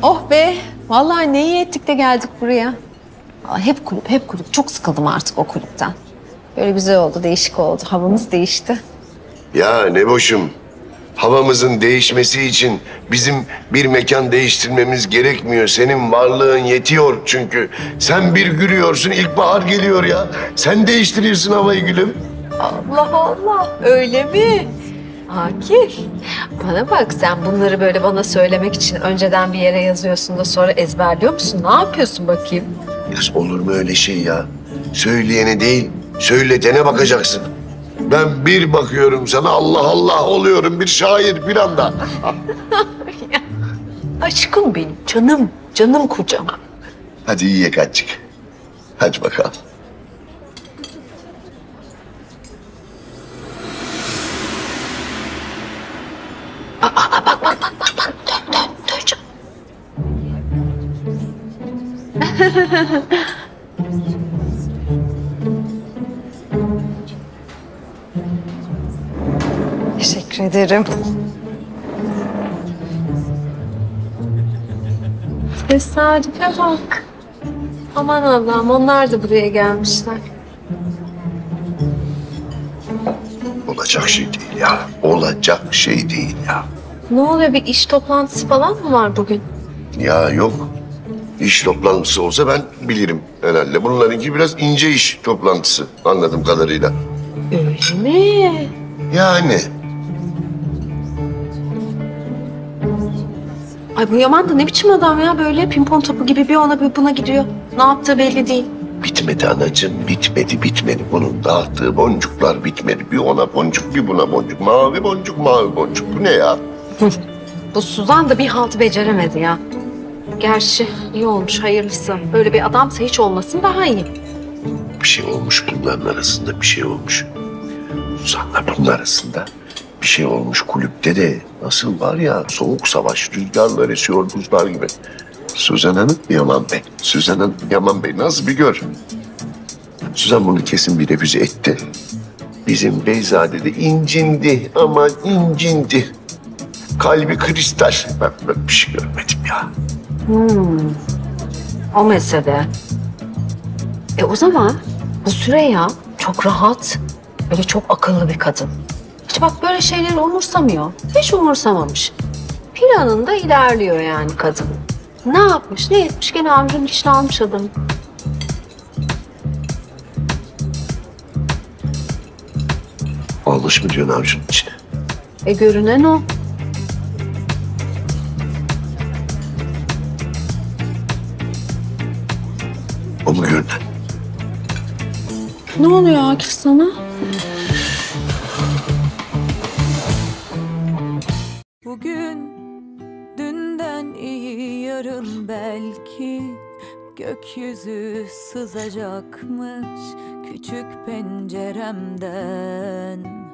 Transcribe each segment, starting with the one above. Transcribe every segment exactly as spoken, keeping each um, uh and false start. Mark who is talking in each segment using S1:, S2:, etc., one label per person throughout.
S1: Oh be! Vallahi ne iyi ettik de geldik buraya. Aa, hep kulüp, hep kulüp. Çok sıkıldım artık o kulüpten. Böyle güzel oldu, değişik oldu. Havamız değişti.
S2: Ya ne boşum. Havamızın değişmesi için bizim bir mekan değiştirmemiz gerekmiyor. Senin varlığın yetiyor çünkü. Sen bir gülüyorsun, ilkbahar geliyor ya. Sen değiştiriyorsun havayı gülüm.
S1: Allah Allah, öyle mi? Akif, bana bak, sen bunları böyle bana söylemek için önceden bir yere yazıyorsun da sonra ezberliyor musun? Ne yapıyorsun bakayım?
S2: Ya olur mu öyle şey ya? Söyleyene değil, söyletene bakacaksın. Ben bir bakıyorum sana Allah Allah oluyorum bir şair bir anda.
S1: Aşkım benim, canım, canım kocam.
S2: Hadi iyi kaçık. Hadi bakalım.
S1: Aa, aa, bak bak bak bak bak, dön dön dön canım. Teşekkür ederim. Tesadüfe bak. Aman Allah'ım, onlar da buraya gelmişler.
S2: Olacak şey değil ya. Olacak şey değil ya.
S1: Ne oluyor, bir iş toplantısı falan mı var bugün?
S2: Ya yok. İş toplantısı olsa ben bilirim herhalde. Bunlarınki biraz ince iş toplantısı anladığım kadarıyla.
S1: Öyle mi?
S2: Yani
S1: Ay bu Yaman da ne biçim adam ya, böyle pimpon topu gibi bir ona bir buna gidiyor. Ne yaptığı belli değil.
S2: bitmedi anacığım, bitmedi, bitmedi. Bunun dağıttığı boncuklar bitmedi. Bir ona boncuk, bir buna boncuk. Mavi boncuk, mavi boncuk. Bu ne ya?
S1: Bu Suzan da bir halt beceremedi ya. Gerçi iyi olmuş, hayırlısı. Böyle bir adamsa hiç olmasın, daha iyi.
S2: Bir şey olmuş bunların arasında, bir şey olmuş. Suzan'la bunun arasında bir şey olmuş. Kulüpte de nasıl var ya, soğuk savaş, rüzgarlar esiyor buzlar gibi. Suzan Hanım, Yaman Bey. Suzan Hanım, Yaman Bey nasıl bir gör. Suzan bunu kesin bir refüze etti. Bizim Beyzade de incindi ama incindi. Kalbi kristal. Ben böyle bir şey görmedim ya.
S1: O mesele. E o zaman bu Süreyya çok rahat, böyle çok akıllı bir kadın. Hiç bak böyle şeyleri umursamıyor. Hiç umursamamış. Planında ilerliyor yani kadın. Ne yapmış, ne etmiş, gene amcanın işini almış adam.
S2: Almış mı diyorsun avcunun içine?
S1: E görünen o.
S2: O mu görünen?
S1: Ne oluyor Akif sana?
S3: Bugün dünden iyi, yarın belki gökyüzü sızacakmış küçük penceremden.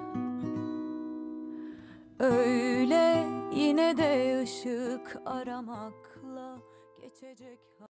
S3: Öyle yine de ışık aramakla geçecek.